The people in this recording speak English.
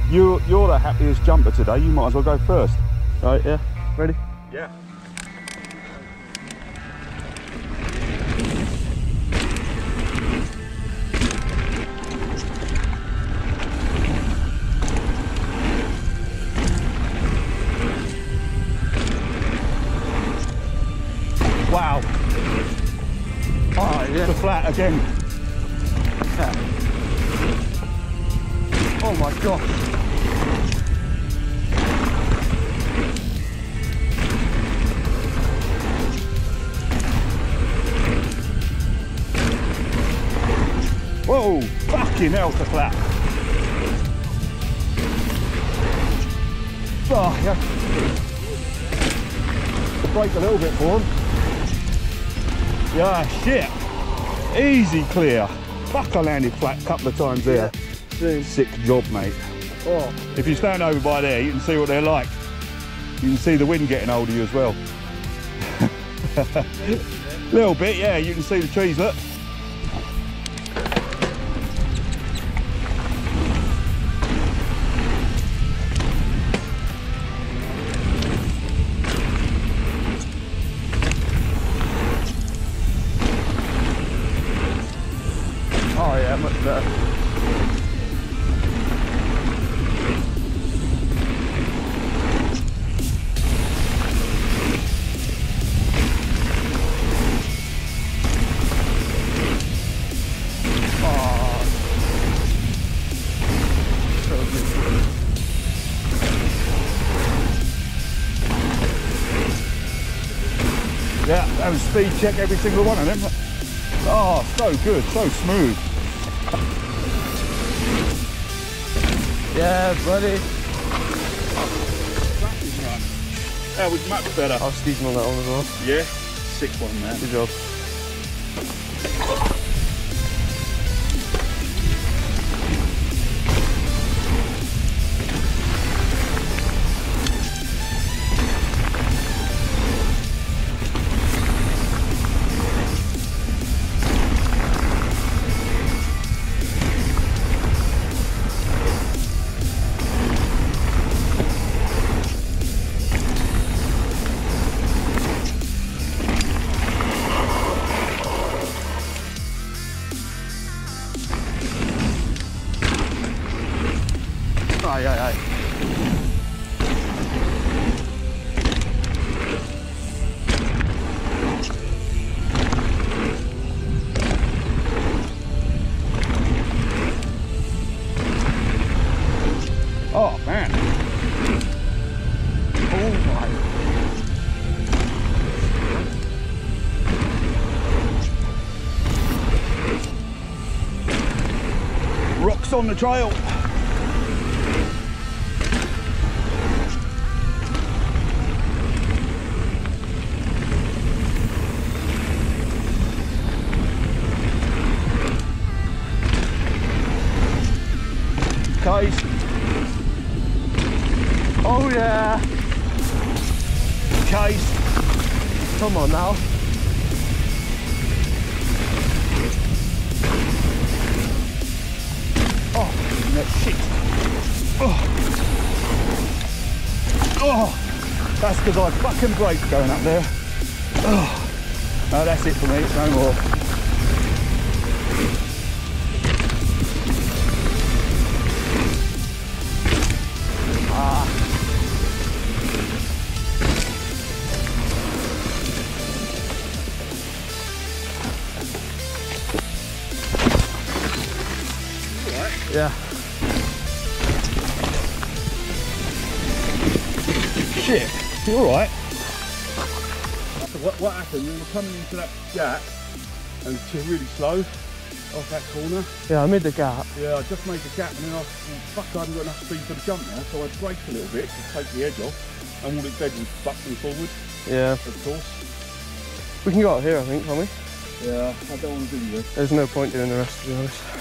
You're the happiest jumper today. You might as well go first. Right, yeah. Ready? Yeah. Wow. Oh, yeah. The flat again. Yeah. Oh my God. Whoa, fucking hell, the flat. Oh, yeah. Brake a little bit for him. Yeah, shit. Easy clear. Fuck, I landed flat a couple of times there. Yeah. Sick job, mate. Oh. If you stand over by there, you can see what they're like. You can see the wind getting hold of you as well. Little bit, yeah, you can see the trees, look. Oh yeah, much better. Yeah, have a speed check every single one of them. Oh, so good, so smooth. Yeah, buddy. That was much better. I was speeding on that one as well. Yeah, sick one, man. Good job. Aye, aye, aye. Oh man. Oh my. Rocks on the trail. Case. Oh yeah. Case. Come on now. Oh, that shit. Oh. Oh. That's because I fucking braked going up there. Oh. No, that's it for me. No more. Yeah. Shit, you alright? So what happened, we were coming into that gap and to really slow off that corner. Yeah, I made the gap. Yeah, I just made the gap and then I thought, fuck, I haven't got enough speed for the jump now, so I braked a little bit to take the edge off and all it did was buck me forward, Yeah. of course. We can go out here, I think, can't we? Yeah, I don't want to do this. There's no point doing the rest, to be honest.